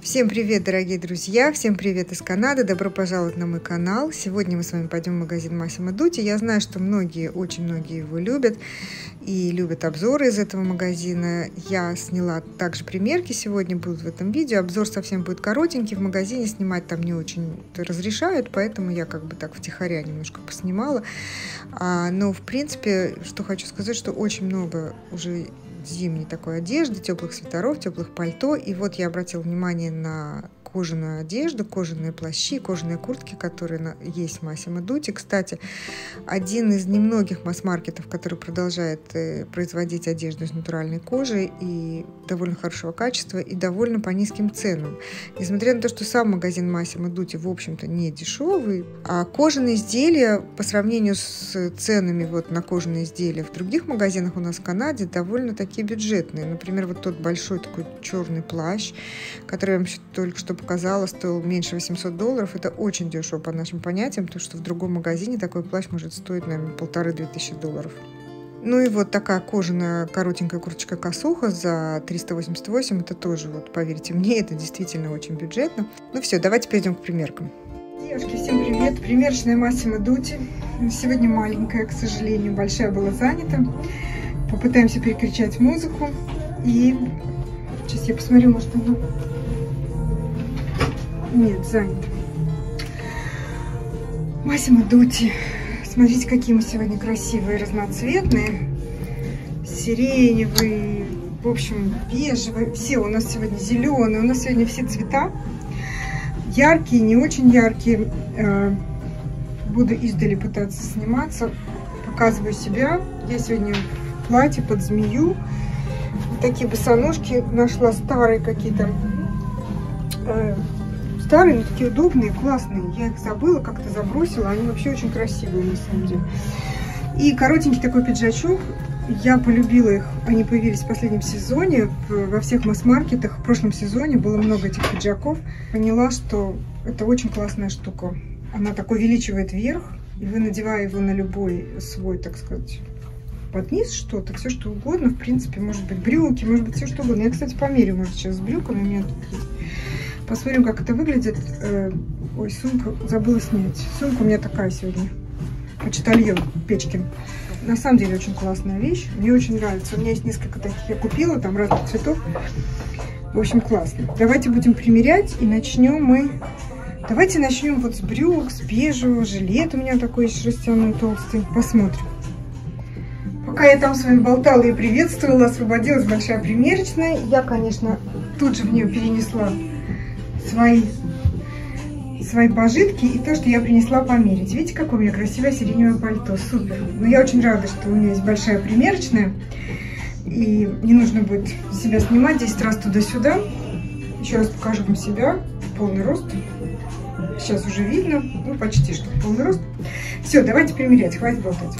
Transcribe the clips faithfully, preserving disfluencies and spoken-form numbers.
Всем привет, дорогие друзья! Всем привет из Канады! Добро пожаловать на мой канал! Сегодня мы с вами пойдем в магазин Massimo Dutti. Я знаю, что многие, очень многие его любят и любят обзоры из этого магазина. Я сняла также примерки, сегодня будут в этом видео. Обзор совсем будет коротенький, в магазине снимать там не очень разрешают, поэтому я как бы так втихаря немножко поснимала. А, но в принципе, что хочу сказать, что очень много уже зимней такой одежды, теплых свитеров, теплых пальто. И вот я обратила внимание на кожаную одежду, кожаные плащи, кожаные куртки, которые есть в Massimo Dutti. Кстати, один из немногих масс-маркетов, который продолжает производить одежду из натуральной кожи и довольно хорошего качества и довольно по низким ценам. Несмотря на то, что сам магазин Massimo Dutti, в общем-то, не дешевый, а кожаные изделия по сравнению с ценами вот на кожаные изделия в других магазинах у нас в Канаде довольно такие бюджетные. Например, вот тот большой такой черный плащ, который я вам только что показала, стоил меньше восьмисот долларов. Это очень дешево по нашим понятиям, потому что в другом магазине такой плащ может стоить, наверное, полторы-две тысячи долларов. Ну и вот такая кожаная коротенькая курточка-косуха за триста восемьдесят восемь. Это тоже, вот поверьте мне, это действительно очень бюджетно. Ну все, давайте перейдем к примеркам. Девушки, всем привет! Примерочная Massimo Dutti. Сегодня маленькая, к сожалению, большая была занята. Попытаемся перекричать музыку. И сейчас я посмотрю, может она... Нет, занято. Massimo Dutti. Смотрите, какие мы сегодня красивые, разноцветные. Сиреневые, в общем, бежевые. Все у нас сегодня зеленые. У нас сегодня все цвета. Яркие, не очень яркие. Буду издали пытаться сниматься. Показываю себя. Я сегодня в платье под змею. Вот такие босоножки. Нашла старые какие-то. Старые, но такие удобные, классные. Я их забыла, как-то забросила. Они вообще очень красивые, на самом деле. И коротенький такой пиджачок. Я полюбила их. Они появились в последнем сезоне. Во всех масс-маркетах в прошлом сезоне было много этих пиджаков. Поняла, что это очень классная штука. Она так увеличивает верх. И вы, надевая его на любой свой, так сказать, под низ что-то, все что угодно. В принципе, может быть брюки, может быть все что угодно. Я, кстати, померю, может, сейчас с брюками. У меня тут есть. Посмотрим, как это выглядит. Ой, сумку забыла снять. Сумка у меня такая сегодня. Почтальон Печкин. На самом деле очень классная вещь. Мне очень нравится. У меня есть несколько таких. Я купила, там разных цветов. В общем, классно. Давайте будем примерять. И начнем мы... Давайте начнем вот с брюк, с бежевого. Жилет у меня такой шерстяной, толстый. Посмотрим. Пока я там с вами болтала и приветствовала, освободилась большая примерочная. Я, конечно, тут же в нее перенесла свои, свои пожитки и то, что я принесла померить. Видите, какое у меня красивое сиреневое пальто. Супер. Но я очень рада, что у меня есть большая примерочная. И не нужно будет себя снимать десять раз туда-сюда. Еще раз покажу вам себя. Полный рост. Сейчас уже видно. Ну, почти что полный рост. Все, давайте примерять. Хватит болтать.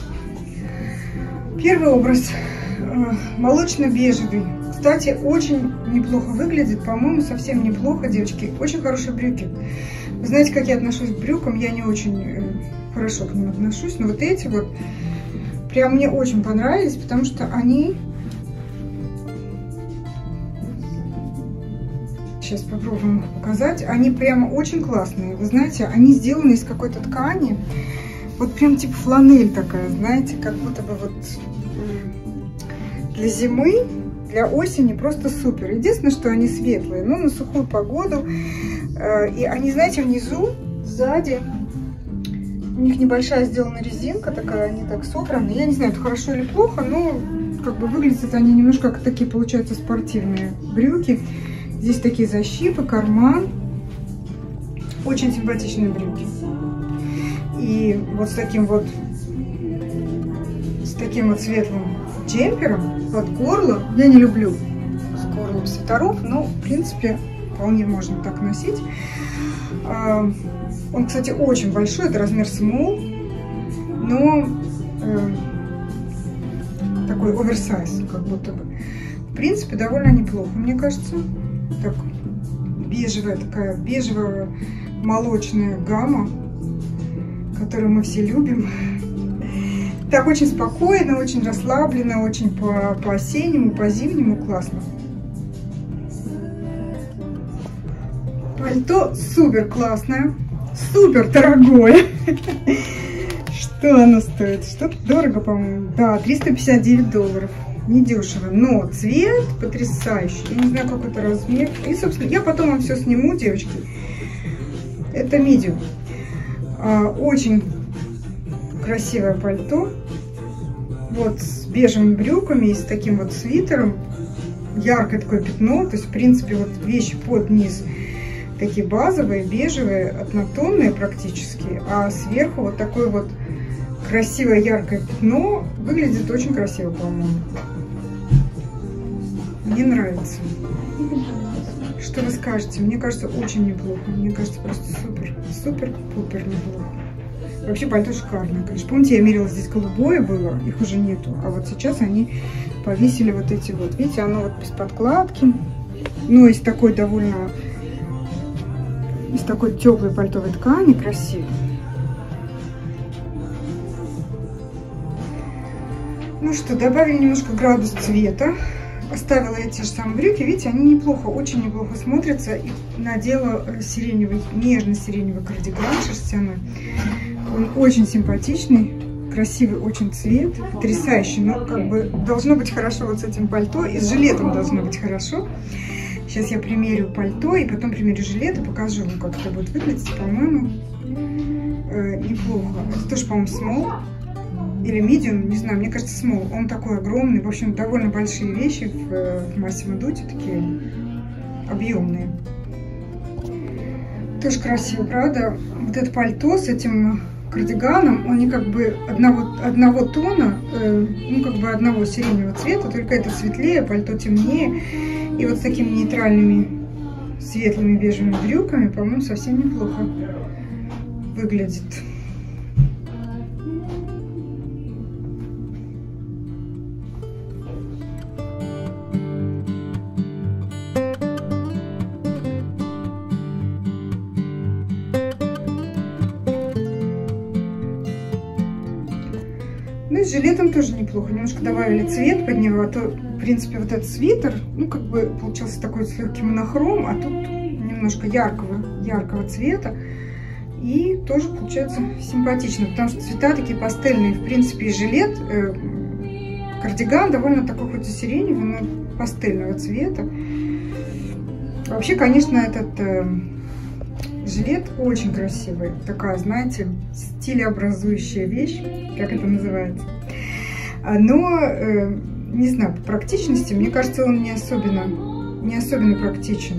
Первый образ. Молочно-бежевый. Кстати, очень неплохо выглядит, по-моему, совсем неплохо, девочки. Очень хорошие брюки. Вы знаете, как я отношусь к брюкам? Я не очень э, хорошо к ним отношусь, но вот эти вот прям мне очень понравились, потому что они... Сейчас попробуем их показать. Они прямо очень классные. Вы знаете, они сделаны из какой-то ткани. Вот прям типа фланель такая, знаете, как будто бы вот для зимы. Для осени просто супер. Единственное, что они светлые, но на сухую погоду. И они, знаете, внизу, сзади, у них небольшая сделана резинка такая, они так собраны. Я не знаю, это хорошо или плохо, но как бы выглядят они немножко как такие, получаются, спортивные брюки. Здесь такие защипы, карман. Очень симпатичные брюки. И вот с таким вот, с таким вот светлым джемпером под горло. Я не люблю с горлом свитеров, но в принципе вполне можно так носить. Он, кстати, очень большой, это размер small, но э, такой оверсайз, как будто бы. В принципе, довольно неплохо, мне кажется. Так, бежевая такая, бежевая молочная гамма, которую мы все любим. Так, очень спокойно, очень расслабленно, очень по-осеннему, по по-зимнему классно. Пальто супер классное, супер дорогое. Что оно стоит? Что-то дорого, по-моему. Да, триста пятьдесят девять долларов. Недешево, но цвет потрясающий. Я не знаю, какой это размер. И, собственно, я потом вам все сниму, девочки. Это medium. А, очень красивое пальто. Вот с бежевыми брюками и с таким вот свитером. Яркое такое пятно. То есть, в принципе, вот вещи под низ такие базовые, бежевые, однотонные практически. А сверху вот такое вот красивое яркое пятно. Выглядит очень красиво, по-моему. Мне нравится. Что вы скажете? Мне кажется, очень неплохо. Мне кажется, просто супер, супер-пупер неплохо. Вообще пальто шикарное, конечно. Помните, я мерила, здесь голубое было, их уже нету. А вот сейчас они повесили вот эти вот. Видите, оно вот без подкладки. Но из такой довольно... Из такой теплой пальтовой ткани, красивой. Ну что, добавили немножко градус цвета. Оставила эти же самые брюки. Видите, они неплохо, очень неплохо смотрятся. И надела сиреневый, нежно-сиреневый кардиган шерстяной. Он очень симпатичный, красивый очень цвет, потрясающий. Но как бы должно быть хорошо вот с этим пальто. И с жилетом должно быть хорошо. Сейчас я примерю пальто и потом примерю жилет и покажу вам, как это будет выглядеть. По-моему, э, неплохо. Это тоже, по-моему, small. Или medium, не знаю, мне кажется, small. Он такой огромный, в общем, довольно большие вещи в, в Massimo Dutti, такие объемные. Тоже красиво, правда? Вот это пальто с этим кардиганом, он не как бы одного, одного тона, э, ну как бы одного сиреневого цвета, только это светлее, пальто темнее. И вот с такими нейтральными светлыми бежевыми брюками, по-моему, совсем неплохо выглядит. Ну и с жилетом тоже неплохо. Немножко добавили цвет под него, а то, в принципе, вот этот свитер, ну, как бы получился такой с легким монохром, а тут немножко яркого, яркого цвета. И тоже получается симпатично, потому что цвета такие пастельные. В принципе, и жилет, э, кардиган довольно такой, хоть и сиреневый, но пастельного цвета. Вообще, конечно, этот... Э, жилет очень красивый, такая, знаете, стилеобразующая вещь, как это называется. Но, э, не знаю, по практичности, мне кажется, он не особенно, не особенно практичен.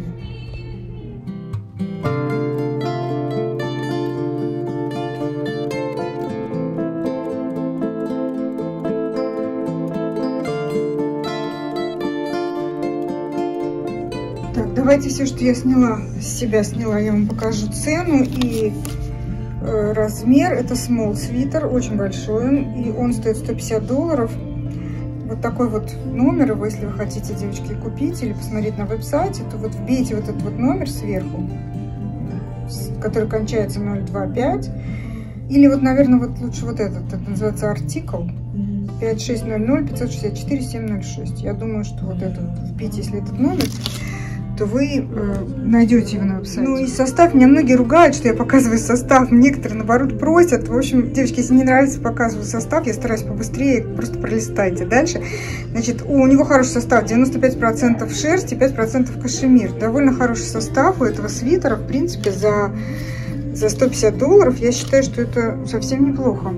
Давайте все, что я сняла, с себя сняла, я вам покажу цену и э, размер. Это small свитер, очень большой он, и он стоит сто пятьдесят долларов. Вот такой вот номер, его, если вы хотите, девочки, купить или посмотреть на веб-сайте, то вот вбейте вот этот вот номер сверху, который кончается ноль два пять. Или вот, наверное, вот лучше вот этот, это называется артикл пять шесть ноль ноль пятьсот шестьдесят четыре семь ноль шесть. Я думаю, что вот этот вбейте, если этот номер, то вы э, найдете его на веб-сайте. Ну и состав, меня многие ругают, что я показываю состав, некоторые наоборот просят. В общем, девочки, если не нравится, показываю состав, я стараюсь побыстрее, просто пролистайте дальше. Значит, у него хороший состав, девяносто пять процентов шерсть и пять процентов кашемир. Довольно хороший состав у этого свитера, в принципе, за, за сто пятьдесят долларов, я считаю, что это совсем неплохо.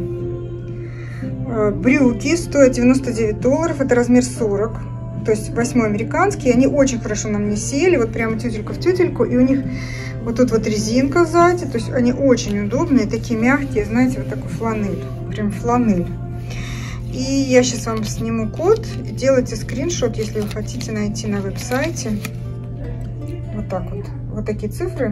Брюки стоят девяносто девять долларов, это размер сорок. То есть восьмой американский, они очень хорошо на мне сели, вот прямо тютелька в тютельку, и у них вот тут вот резинка сзади, то есть они очень удобные, такие мягкие, знаете, вот такой фланель, прям фланель. И я сейчас вам сниму код, делайте скриншот, если вы хотите найти на веб-сайте, вот так вот, вот такие цифры.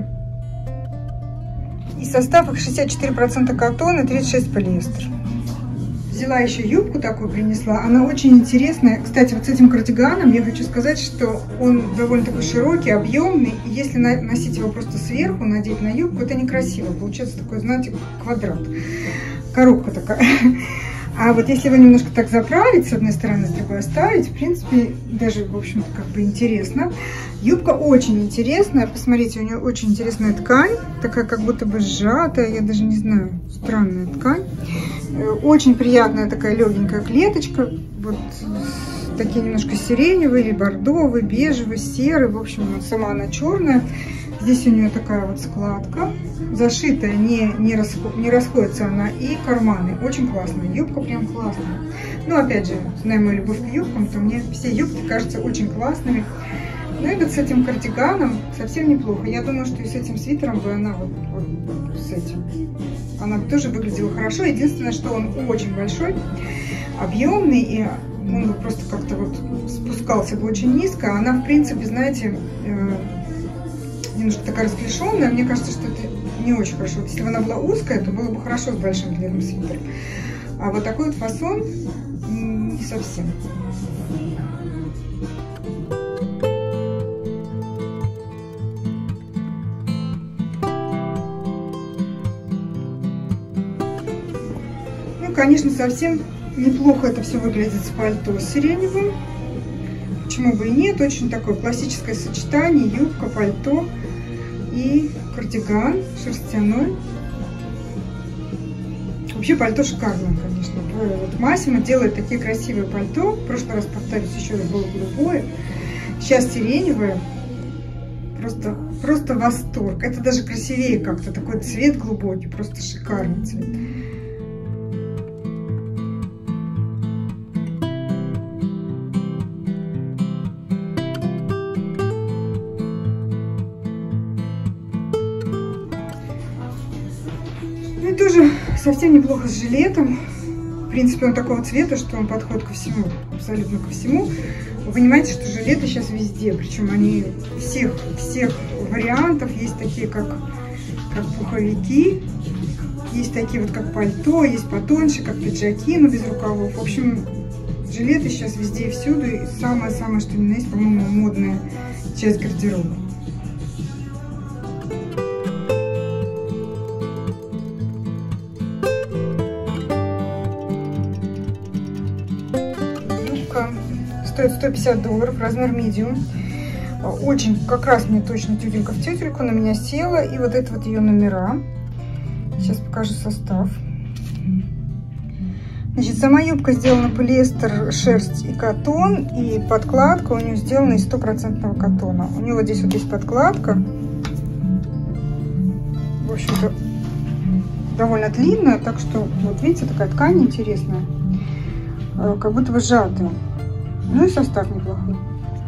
И состав их шестьдесят четыре процента катон и тридцать шесть процентов полиэстер. Взяла еще юбку такую, принесла. Она очень интересная. Кстати, вот с этим кардиганом я хочу сказать, что он довольно такой широкий, объемный. И если носить его просто сверху, надеть на юбку, это некрасиво. Получается такой, знаете, квадрат. Коробка такая. А вот если вы немножко так заправить, с одной стороны, с другой оставить, в принципе, даже, в общем-то, как бы интересно. Юбка очень интересная. Посмотрите, у нее очень интересная ткань. Такая как будто бы сжатая. Я даже не знаю. Странная ткань. Очень приятная такая легенькая клеточка. Вот такие немножко сиреневые, бордовые, бежевые, серые. В общем, сама она черная. Здесь у нее такая вот складка. Зашитая, не, не, расход, не расходится она. И карманы. Очень классная. Юбка прям классная. Но опять же, зная мою любовь к юбкам, то мне все юбки кажутся очень классными. Ну и вот с этим кардиганом совсем неплохо. Я думаю, что и с этим свитером бы она вот, вот, вот с этим. Она бы тоже выглядела хорошо. Единственное, что он очень большой, объемный, и он бы просто как-то вот спускался бы очень низко. Она, в принципе, знаете, немножко такая расклешенная. Мне кажется, что это не очень хорошо. Если бы она была узкая, то было бы хорошо с большим длинным свитером. А вот такой вот фасон не совсем. Ну, конечно, совсем неплохо это все выглядит с пальто сиреневым. Почему бы и нет? Очень такое классическое сочетание. Юбка, пальто и кардиган шерстяной. Вообще пальто шикарное, конечно. Вот Массимо делает такие красивые пальто. В прошлый раз, повторюсь, еще раз было голубое. Сейчас сиреневое. Просто, просто восторг. Это даже красивее как-то. Такой цвет глубокий. Просто шикарный цвет. Ну и тоже совсем неплохо с жилетом. В принципе, он такого цвета, что он подходит ко всему, абсолютно ко всему. Вы понимаете, что жилеты сейчас везде, причем они всех, всех вариантов. Есть такие, как, как пуховики, есть такие вот, как пальто, есть потоньше, как пиджаки, но без рукавов. В общем, жилеты сейчас везде и всюду. И самое-самое, что ни на есть, по-моему, модная часть гардероба. Стоит сто пятьдесят долларов, размер medium. Очень, как раз мне точно тютелька в тютельку, на меня села. И вот это вот ее номера. Сейчас покажу состав. Значит, сама юбка сделана полиэстер, шерсть и катон. И подкладка у нее сделана из стопроцентного катона. У нее вот здесь вот есть подкладка. В общем-то, довольно длинная. Так что, вот видите, такая ткань интересная. Как будто бы сжатая. Ну и состав неплохой.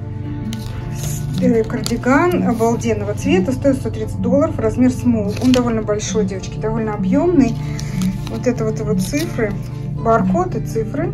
Кардиган обалденного цвета, стоит сто тридцать долларов, размер small. Он довольно большой, девочки, довольно объемный. Вот это вот его цифры, баркод и цифры.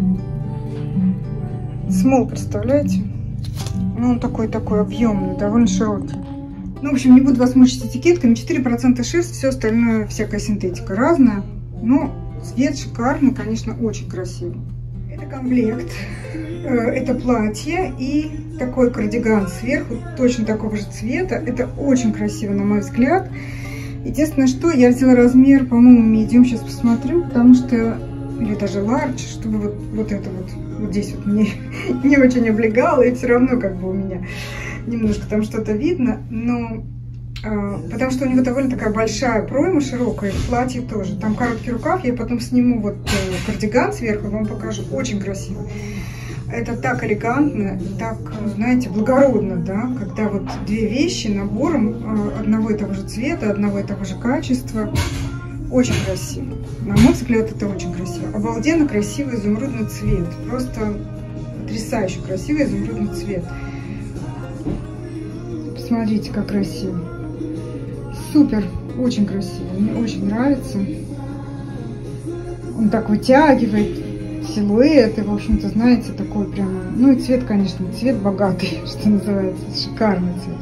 Small, представляете? Ну, он такой, такой объемный, довольно широкий. Ну, в общем, не буду вас мучить этикетками. четыре процента шерсть, все остальное, всякая синтетика разная. Но цвет шикарный, конечно, очень красивый. Это комплект. Это платье и такой кардиган сверху, точно такого же цвета. Это очень красиво, на мой взгляд. Единственное, что я взяла размер, по-моему, medium. Сейчас посмотрю, потому что... Или даже large, чтобы вот, вот это вот, вот здесь вот мне не очень облегало. И все равно как бы у меня немножко там что-то видно. Но... Потому что у него довольно такая большая пройма, широкая, и платье тоже. Там короткий рукав, я потом сниму вот кардиган сверху, вам покажу. Очень красиво. Это так элегантно, так, знаете, благородно, да, когда вот две вещи набором одного и того же цвета, одного и того же качества. Очень красиво. На мой взгляд, это очень красиво. Обалденно красивый изумрудный цвет. Просто потрясающе красивый изумрудный цвет. Посмотрите, как красиво. Супер, очень красиво. Мне очень нравится. Он так вытягивает силуэт, и, в общем-то, знаете, такой прямо... Ну и цвет, конечно, цвет богатый, что называется. Шикарный цвет.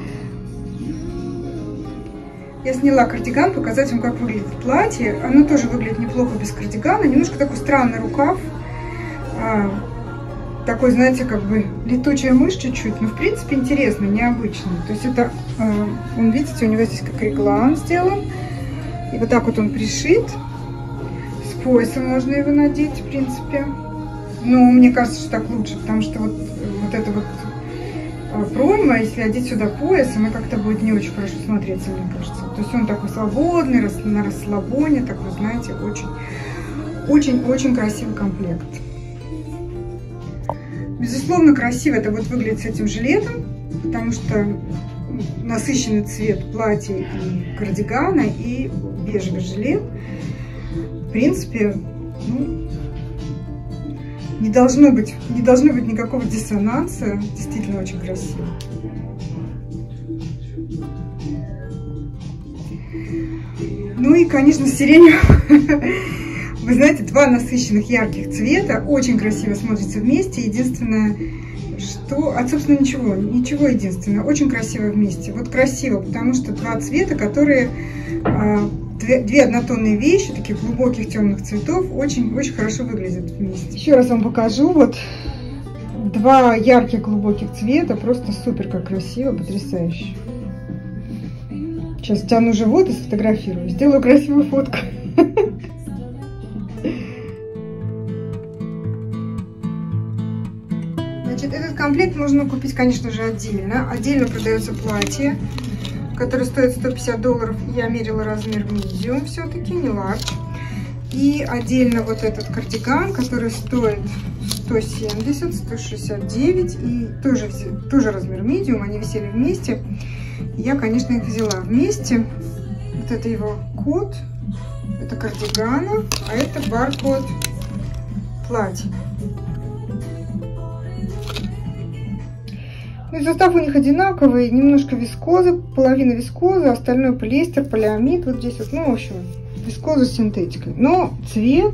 Я сняла кардиган, показать вам, как выглядит платье. Оно тоже выглядит неплохо без кардигана. Немножко такой странный рукав. А, такой, знаете, как бы летучая мышь чуть-чуть. Но, в принципе, интересный, необычный. То есть это, а, он, видите, у него здесь как реглан сделан. И вот так вот он пришит. С поясом можно его надеть, в принципе. Но мне кажется, что так лучше, потому что вот, вот это вот пройма, если одеть сюда пояс, она как-то будет не очень хорошо смотреться, мне кажется. То есть он такой свободный, на расслабоне, такой, знаете, очень, очень-очень красивый комплект. Безусловно, красиво это будет выглядеть с этим жилетом, потому что насыщенный цвет платья и кардигана, и бежевый жилет, в принципе, ну, не должно быть, не должно быть никакого диссонанса. Действительно очень красиво. Ну и, конечно, сиреневый. Вы знаете, два насыщенных ярких цвета очень красиво смотрятся вместе. Единственное, что... А, собственно, ничего. Ничего единственное. Очень красиво вместе. Вот красиво, потому что два цвета, которые... Две, две однотонные вещи, таких глубоких темных цветов, очень-очень хорошо выглядят вместе. Еще раз вам покажу. Вот два ярких глубоких цвета. Просто супер как красиво, потрясающе. Сейчас тяну живот и сфотографирую. Сделаю красивую фотку. Значит, этот комплект можно купить, конечно же, отдельно. Отдельно продается платье, который стоит сто пятьдесят долларов. Я мерила размер medium все-таки, не large. И отдельно вот этот кардиган, который стоит сто семьдесят, сто шестьдесят девять. И тоже, тоже размер medium, они висели вместе. Я, конечно, их взяла вместе. Вот это его код, это кардигана, а это баркод платья. Ну, состав у них одинаковый, немножко вискоза, половина вискоза, остальное полиэстер, полиамид, вот здесь вот, ну, в общем, вискоза с синтетикой. Но цвет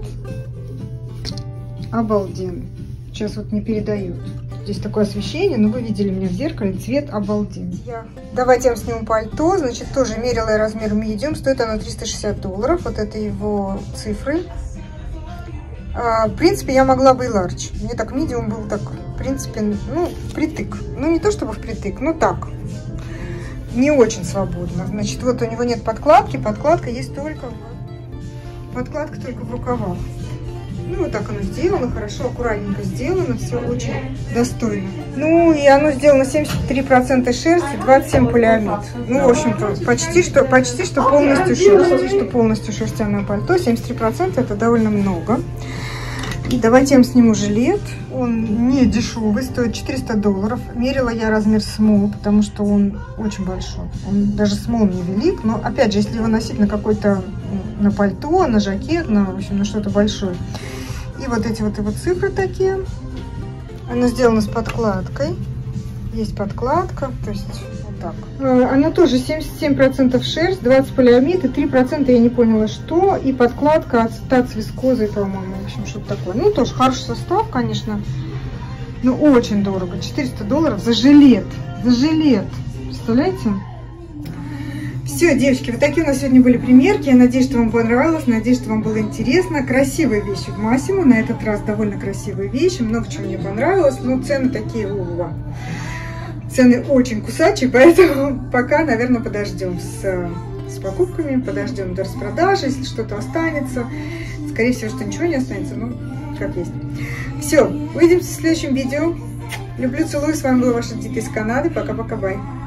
обалденный. Сейчас вот не передают. Здесь такое освещение, но вы видели меня в зеркале, цвет обалденный. Давайте я вам сниму пальто, значит, тоже мерила я размер medium, стоит оно триста шестьдесят долларов, вот это его цифры. А, в принципе, я могла бы и large. Мне так medium был так, в принципе, ну, впритык. Ну, не то чтобы впритык, но так. Не очень свободно. Значит, вот у него нет подкладки. Подкладка есть только в... Подкладка только в рукавах. Ну, вот так оно сделано, хорошо, аккуратненько сделано. Все очень достойно. Ну, и оно сделано семьдесят три процента шерсти, двадцать семь полиамид. Ну, в общем-то, почти что, почти что полностью шерсть. Что полностью шерстяное пальто. семьдесят три процента это довольно много. И давайте я вам сниму жилет. Он не дешевый, стоит четыреста долларов. Мерила я размер small, потому что он очень большой. Он даже small не велик, но опять же, если его носить на какой-то, на пальто, на жакет, на, в общем, на что-то большое. И вот эти вот его цифры такие. Оно сделано с подкладкой. Есть подкладка, то есть вот так. Она тоже семьдесят семь процентов шерсть, двадцать полиамид и три процента я не поняла что. И подкладка ацетат с вискозой, по-моему. В общем, что-то такое. Ну, тоже хороший состав, конечно. Но очень дорого. четыреста долларов за жилет. За жилет. Представляете? Все, девочки, вот такие у нас сегодня были примерки. Я надеюсь, что вам понравилось, надеюсь, что вам было интересно. Красивые вещи в Массимо. На этот раз довольно красивые вещи. Много чего мне понравилось, но цены такие, ува. Цены очень кусачие, поэтому пока, наверное, подождем с, с покупками, подождем до распродажи, если что-то останется. Скорее всего, что ничего не останется, ну, как есть. Все, увидимся в следующем видео. Люблю, целую. С вами была ваша Дита из Канады. Пока-пока, бай.